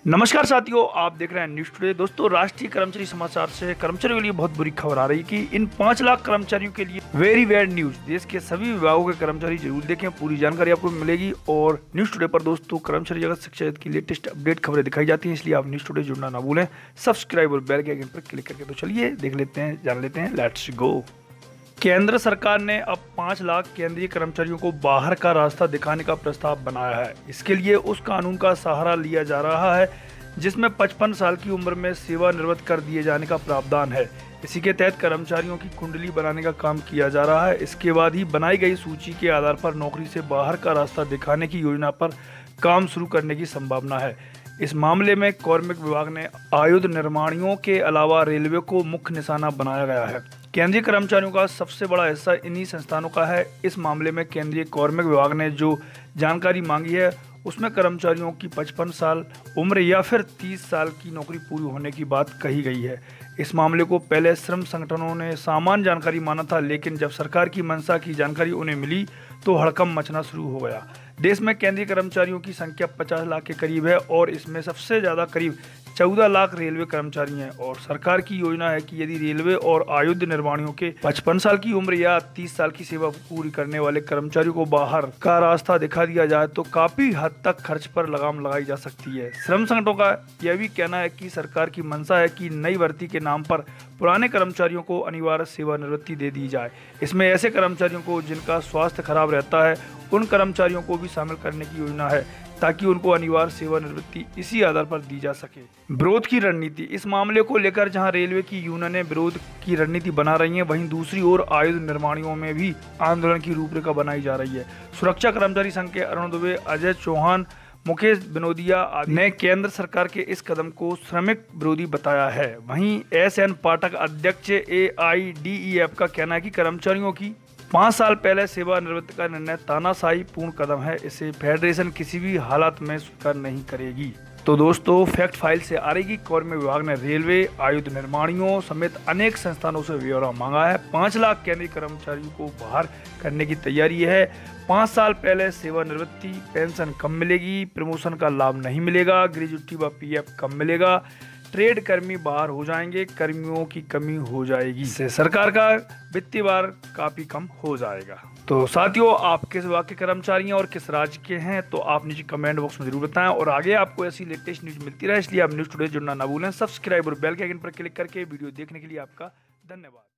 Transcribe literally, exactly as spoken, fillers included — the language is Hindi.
नमस्कार साथियों, आप देख रहे हैं न्यूज टुडे। दोस्तों, राष्ट्रीय कर्मचारी समाचार से कर्मचारियों के लिए बहुत बुरी खबर आ रही है कि इन पाँच लाख कर्मचारियों के लिए वेरी बैड न्यूज। देश के सभी विभागों के कर्मचारी जरूर देखें, पूरी जानकारी आपको मिलेगी। और न्यूज टुडे पर दोस्तों कर्मचारी जगत शिक्षा की लेटेस्ट अपडेट खबरें दिखाई जाती हैं, इसलिए आप न्यूज टुडे जुड़ना ना भूलें। सब्सक्राइब और बेल के आइकन पर क्लिक करके तो चलिए देख लेते हैं, जान लेते हैं। Let's go. केंद्र सरकार ने अब पाँच लाख केंद्रीय कर्मचारियों को बाहर का रास्ता दिखाने का प्रस्ताव बनाया है। इसके लिए उस कानून का सहारा लिया जा रहा है जिसमें पचपन साल की उम्र में सेवानिवृत्त कर दिए जाने का प्रावधान है। इसी के तहत कर्मचारियों की कुंडली बनाने का काम किया जा रहा है। इसके बाद ही बनाई गई सूची के आधार पर नौकरी से बाहर का रास्ता दिखाने की योजना पर काम शुरू करने की संभावना है। इस मामले में कार्मिक विभाग ने आयुध निर्माणियों के अलावा रेलवे को मुख्य निशाना बनाया गया है। केंद्रीय कर्मचारियों का सबसे बड़ा हिस्सा इन्हीं संस्थानों का है। इस मामले में केंद्रीय कार्मिक विभाग ने जो जानकारी मांगी है उसमें कर्मचारियों की पचपन साल उम्र या फिर तीस साल की नौकरी पूरी होने की बात कही गई है। इस मामले को पहले श्रम संगठनों ने सामान्य जानकारी माना था, लेकिन जब सरकार की मंशा की जानकारी उन्हें मिली तो हड़कंप मचना शुरू हो गया। देश में केंद्रीय कर्मचारियों की संख्या पचास लाख के करीब है और इसमें सबसे ज़्यादा करीब चौदह लाख रेलवे कर्मचारी हैं। और सरकार की योजना है कि यदि रेलवे और आयुध निर्माणियों के पचपन साल की उम्र या तीस साल की सेवा पूरी करने वाले कर्मचारियों को बाहर का रास्ता दिखा दिया जाए तो काफी हद तक खर्च पर लगाम लगाई जा सकती है। श्रम संगठनों का यह भी कहना है कि सरकार की मंशा है कि नई भर्ती के नाम पर पुराने कर्मचारियों को अनिवार्य सेवानिवृत्ति दे दी जाए। इसमें ऐसे कर्मचारियों को जिनका स्वास्थ्य खराब रहता है उन कर्मचारियों को भी शामिल करने की योजना है ताकि उनको अनिवार्य सेवानिवृत्ति इसी आधार पर दी जा सके। विरोध की रणनीति। इस मामले को लेकर जहां रेलवे की यूनियनें विरोध की रणनीति बना रही हैं, वहीं दूसरी ओर आयुध निर्माणियों में भी आंदोलन की रूपरेखा बनाई जा रही है। सुरक्षा कर्मचारी संघ के अरुण दुबे, अजय चौहान, मुकेश बिनोदिया ने केंद्र सरकार के इस कदम को श्रमिक विरोधी बताया है। वहीं एस एन पाठक, अध्यक्ष ए आई डी ई एफ का कहना है कि कर्मचारियों की पाँच साल पहले सेवानिवृत्ति का निर्णय तानाशाही पूर्ण कदम है। इसे फेडरेशन किसी भी हालत में स्वीकार नहीं करेगी। तो दोस्तों, फैक्ट फाइल से आ रही कि कार्मिक विभाग ने रेलवे, आयुध निर्माणियों समेत अनेक संस्थानों से ब्यौरा मांगा है। पाँच लाख केंद्रीय कर्मचारियों को बाहर करने की तैयारी है। पाँच साल पहले सेवानिवृत्ति, पेंशन कम मिलेगी, प्रमोशन का लाभ नहीं मिलेगा, ग्रेजुएटी व पी एफ कम मिलेगा, ट्रेड कर्मी बाहर हो जाएंगे, कर्मियों की कमी हो जाएगी, इससे सरकार का वित्तीय भार काफी कम हो जाएगा। तो साथियों, आप किस विभाग के कर्मचारी हैं और किस राज्य के हैं तो आप नीचे कमेंट बॉक्स में जरूर बताएं। और आगे आपको ऐसी लेटेस्ट न्यूज मिलती रहे, इसलिए आप न्यूज टुडे जुड़ना ना भूलें। सब्सक्राइब और बेल के आइकन पर क्लिक करके वीडियो देखने के लिए आपका धन्यवाद।